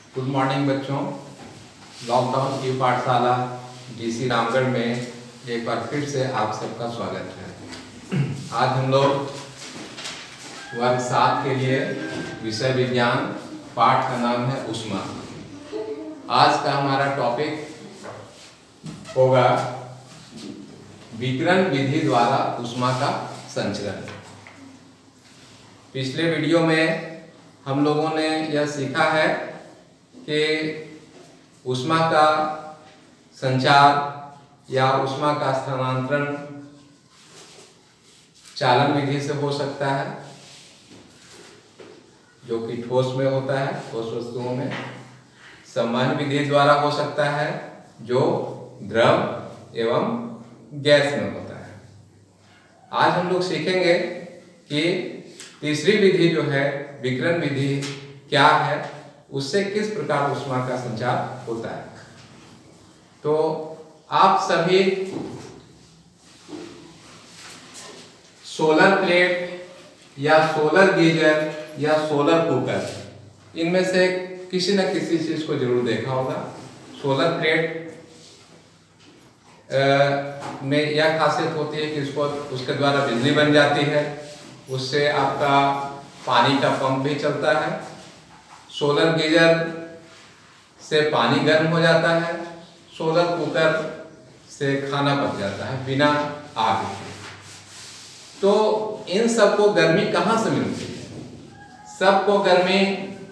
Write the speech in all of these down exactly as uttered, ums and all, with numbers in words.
Good morning बच्चों। Lockdown की पाठशाला डीसी रामगढ़ में एक बार फिर से आप सबका स्वागत है। आज हम लोग वर्ग सात के लिए विषय विज्ञान पाठ का नाम है ऊष्मा। आज का हमारा टॉपिक होगा विकिरण विधि द्वारा ऊष्मा का संचरण। पिछले वीडियो में हम लोगों ने यह सीखा है कि ऊष्मा का संचार या ऊष्मा का स्थानांतरण चालन विधि से हो सकता है, जो कि ठोस में होता है, ठोस वस्तुओं में। संवहन विधि द्वारा हो सकता है, जो द्रव एवं गैस में होता है। आज हम लोग सीखेंगे कि तीसरी विधि जो है विकिरण विधि क्या है, उससे किस प्रकार ऊष्मा का संचार होता है। तो आप सभी सोलर प्लेट या सोलर गीजर या सोलर कुकर, इनमें से किसी न किसी चीज को जरूर देखा होगा। सोलर प्लेट आ, में यह खासियत होती है कि उसको उसके द्वारा बिजली बन जाती है, उससे आपका पानी का पंप भी चलता है। सोलर गीजर से पानी गर्म हो जाता है। सोलर कुकर से खाना पक जाता है बिना आग के। तो इन सबको गर्मी कहाँ से मिलती है? सबको गर्मी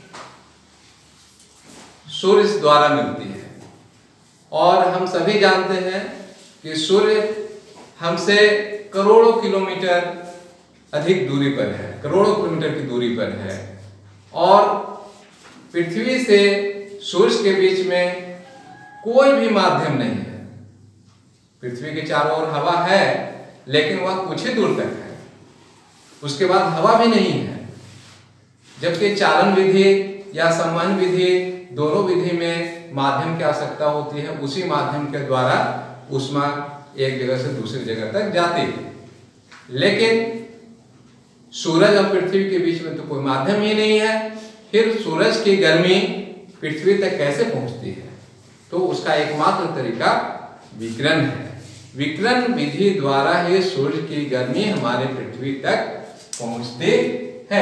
सूर्य द्वारा मिलती है। और हम सभी जानते हैं कि सूर्य हमसे करोड़ों किलोमीटर अधिक दूरी पर है, करोड़ों किलोमीटर की दूरी पर है। और पृथ्वी से सूर्य के बीच में कोई भी माध्यम नहीं है। पृथ्वी के चारों ओर हवा है, लेकिन वह कुछ ही दूर तक है, उसके बाद हवा भी नहीं है। जबकि चालन विधि या संवहन विधि, दोनों विधि में माध्यम की आवश्यकता होती है। उसी माध्यम के द्वारा ऊष्मा एक जगह से दूसरी जगह तक जाती है। लेकिन सूरज और पृथ्वी के बीच में तो कोई माध्यम ही नहीं है। फिर सूरज की गर्मी पृथ्वी तक कैसे पहुंचती है? तो उसका एकमात्र तरीका विकिरण है। विकिरण विधि द्वारा ही सूर्य की गर्मी हमारे पृथ्वी तक पहुंचती है।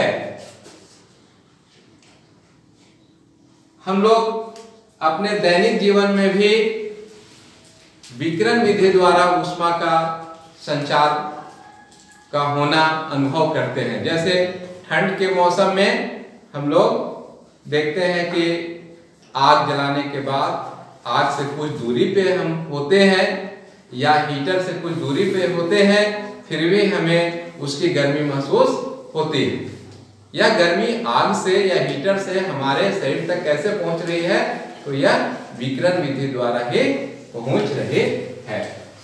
हम लोग अपने दैनिक जीवन में भी विकिरण विधि द्वारा ऊष्मा का संचार का होना अनुभव करते हैं। जैसे ठंड के मौसम में हम लोग देखते हैं कि आग जलाने के बाद आग से कुछ दूरी पे हम होते हैं या हीटर से कुछ दूरी पे होते हैं, फिर भी हमें उसकी गर्मी महसूस होती है। यह गर्मी आग से या हीटर से हमारे शरीर तक कैसे पहुंच रही है? तो यह विकिरण विधि द्वारा ही पहुंच रही है।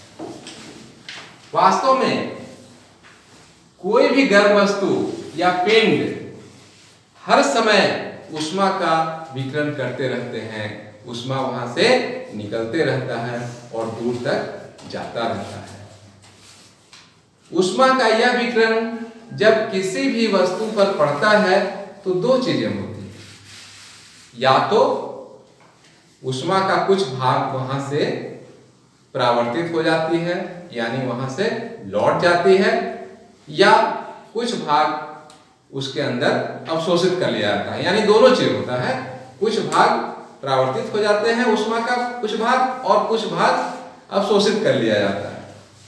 वास्तव में कोई भी गर्म वस्तु या पिंड हर समय ऊष्मा का विकिरण करते रहते हैं। ऊष्मा वहां से निकलते रहता है और दूर तक जाता रहता है। ऊष्मा का यह विकिरण जब किसी भी वस्तु पर पड़ता है तो दो चीजें होती हैं। या तो ऊष्मा का कुछ भाग वहां से परावर्तित हो जाती है, यानी वहां से लौट जाती है, या कुछ भाग उसके अंदर अवशोषित कर लिया जाता है। यानी दोनों चीज होता है। कुछ भाग परावर्तित हो जाते हैं ऊष्मा का कुछ भाग, और कुछ भाग अवशोषित कर लिया जाता है।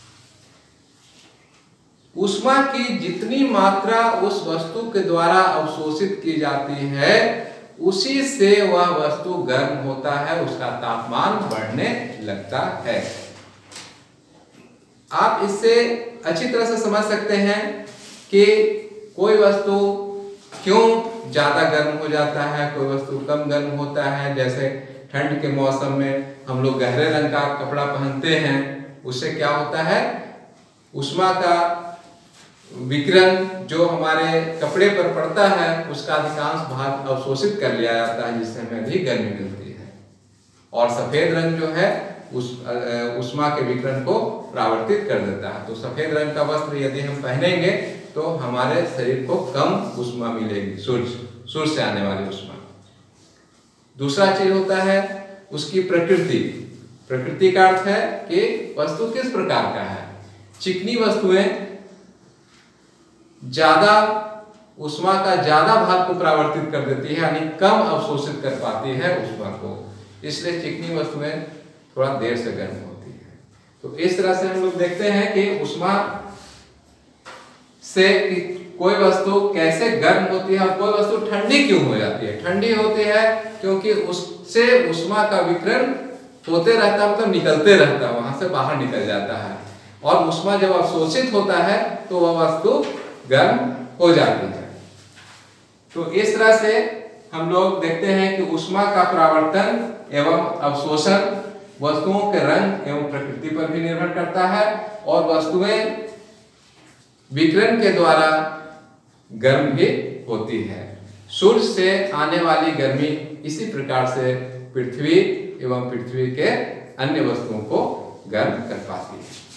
ऊष्मा की जितनी मात्रा उस वस्तु के द्वारा अवशोषित की जाती है, उसी से वह वस्तु गर्म होता है, उसका तापमान बढ़ने लगता है। आप इससे अच्छी तरह से समझ सकते हैं कि कोई वस्तु क्यों ज्यादा गर्म हो जाता है, कोई वस्तु कम गर्म होता है। जैसे ठंड के मौसम में हम लोग गहरे रंग का कपड़ा पहनते हैं, उससे क्या होता है? ऊष्मा का विकिरण जो हमारे कपड़े पर पड़ता है, उसका अधिकांश भाग अवशोषित कर लिया जाता है, जिससे हमें अधिक गर्मी मिलती है। और सफेद रंग जो है उस ऊष्मा के विकिरण को परावर्तित कर देता है। तो सफेद रंग का वस्त्र यदि हम पहनेंगे तो हमारे शरीर को कम ऊष्मा मिलेगी, सूर्य सूर्य से आने वाली ऊष्मा। दूसरा चीज होता है उसकी प्रकृति। प्रकृति का अर्थ है कि वस्तु किस प्रकार का है। चिकनी वस्तुएं ज्यादा ऊष्मा का ज्यादा भाग को परावर्तित कर देती है, यानी कम अवशोषित कर पाती है ऊष्मा को, इसलिए चिकनी वस्तुएं थोड़ा देर से गर्म होती है। तो इस तरह से हम लोग देखते हैं कि ऊष्मा से कोई वस्तु कैसे गर्म होती है और कोई वस्तु ठंडी क्यों हो जाती है। ठंडी होती है क्योंकि उससे ऊष्मा का विकिरण होते रहता है, मतलब निकलते रहता है, वहां से बाहर निकल जाता है, और ऊष्मा जब अवशोषित होता है तो वह वस्तु गर्म हो जाती है। तो इस तरह से हम लोग देखते हैं कि ऊष्मा का परावर्तन एवं अवशोषण वस्तुओं के रंग एवं प्रकृति पर भी निर्भर करता है, और वस्तुएं विकिरण के द्वारा गर्म भी होती है। सूर्य से आने वाली गर्मी इसी प्रकार से पृथ्वी एवं पृथ्वी के अन्य वस्तुओं को गर्म कर पाती है।